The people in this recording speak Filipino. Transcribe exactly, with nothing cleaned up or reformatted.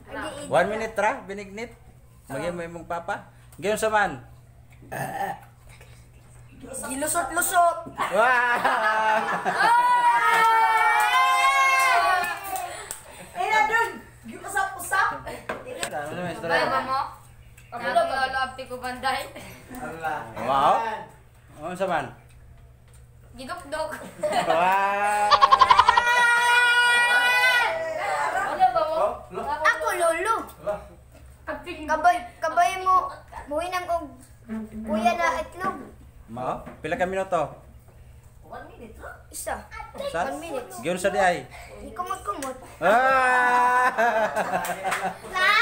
One minute ra, binignit. Magay mo imong papa. Gayon sa man. Gilusot-lusot. Wow! Eh na dun. Giusap-usap. Bay ba mo? Ano ba lapti ko banday? Wow! Ano sa man? Gidok-dok. Wow! Ano ba mo? Ako lolo. Kabay kabay mo muwi nang og kuya na itlog. Mao, pila ka minuto? One minute, ha? Isa. Sa? One minute. Gayon sa di ay. Ikumot-kumot. Ah! La!